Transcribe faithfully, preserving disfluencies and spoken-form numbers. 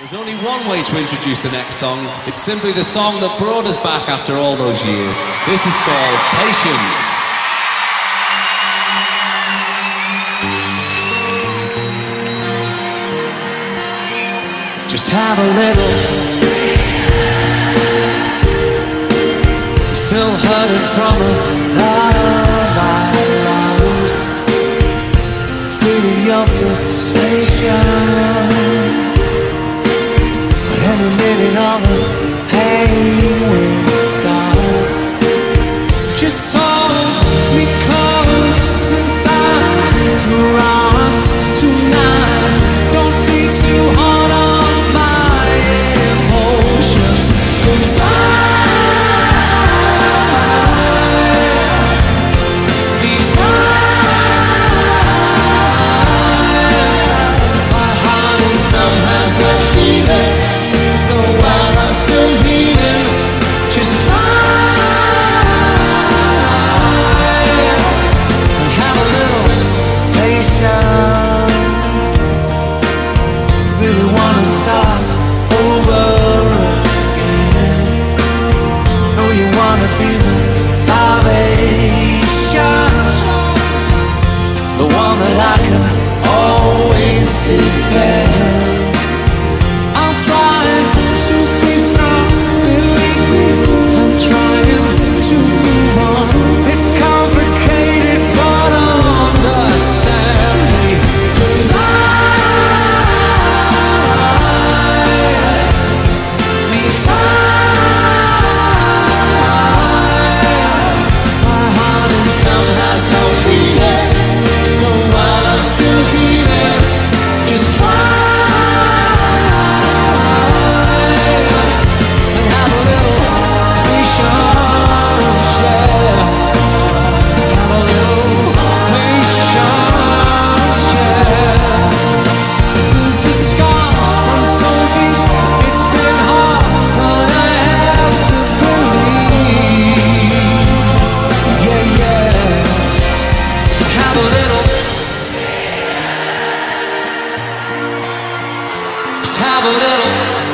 There's only one way to introduce the next song. It's simply the song that brought us back after all those years. This is called Patience. Just have a little. I'm still hurting from a love I lost. Feeling your frustration. Any minute all the pain will stop. Just hold me close inside your arms tonight. Don't be too hard on my emotions, 'cause I need time. My heart is numb, has no feeling. So while I'm still healing, just try and have a little patience. Really wanna start over again. Know you wanna be the salvation, the one that I can always depend. I'm trying to be strong, believe me, I'm trying to move on. It's complicated, but understand me, 'cause I need time. My heart is numb, has no feeling. So while I'm still healing, just try. Have a little